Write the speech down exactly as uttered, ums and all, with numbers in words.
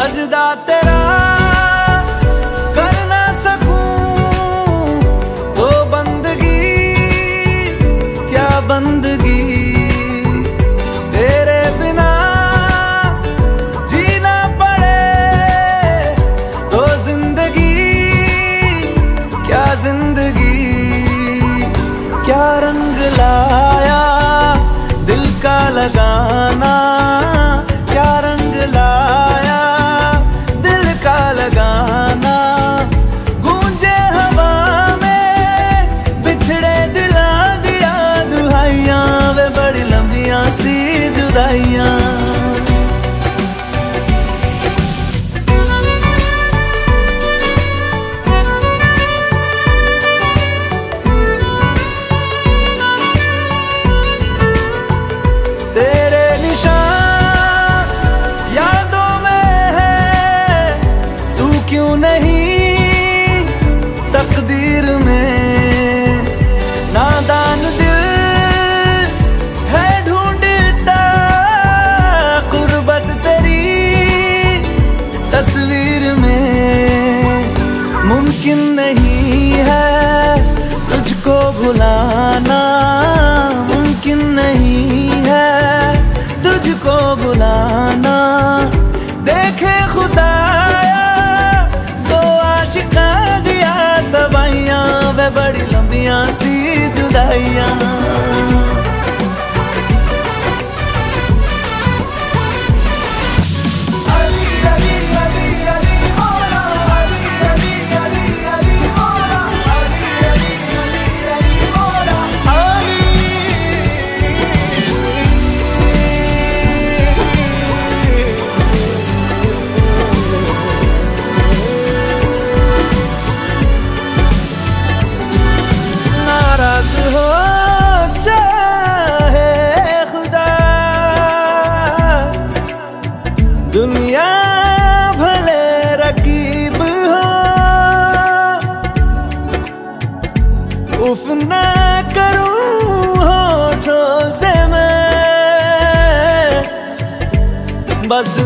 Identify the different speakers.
Speaker 1: सजदा तेरा कर ना सकूं तो बंदगी क्या बंदगी, तेरे बिना जीना पड़े तो जिंदगी क्या जिंदगी। क्या रंग लाया दिल का लगाना, क्या रंग लाया दिल का लगाना। गूंजे हवा में बिछड़े दिला दिया दुहाइयां, वे बड़ी लंबियां सी जुदाइयां। तेरे निशान यादों में है, तू क्यों नहीं तकदीर में। नादान दिल है ढूंढता कुर्बत तेरी तस्वीर में। मुमकिन नहीं है तुझको भुलाना, मुमकिन नहीं है तुझको बुलाना। देखे खुदाया तो आशिका दिया तबाइयां, वे बड़ी लंबियां सी जुदाइयां। हो चाहे खुदा दुनिया भले रकीब हो, उफ ना करूं होठों से मैं बस